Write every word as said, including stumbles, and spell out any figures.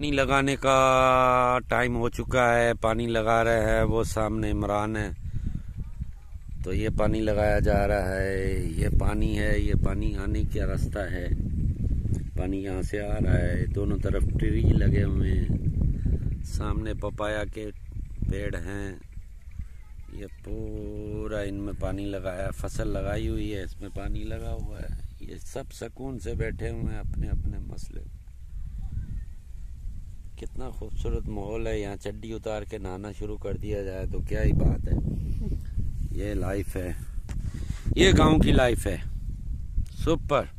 पानी लगाने का टाइम हो चुका है। पानी लगा रहे हैं, वो सामने इमरान है। तो ये पानी लगाया जा रहा है। ये पानी है, ये पानी आने का रास्ता है। पानी यहाँ से आ रहा है। दोनों तरफ ट्री लगे हुए हैं। सामने पपाया के पेड़ हैं। ये पूरा इनमें पानी लगाया, फसल लगाई हुई है, इसमें पानी लगा हुआ है। ये सब सुकून से बैठे हुए हैं अपने अपने मसले। कितना खूबसूरत माहौल है। यहाँ चड्डी उतार के नहाना शुरू कर दिया जाए तो क्या ही बात है। ये लाइफ है, ये गांव की लाइफ है। सुपर।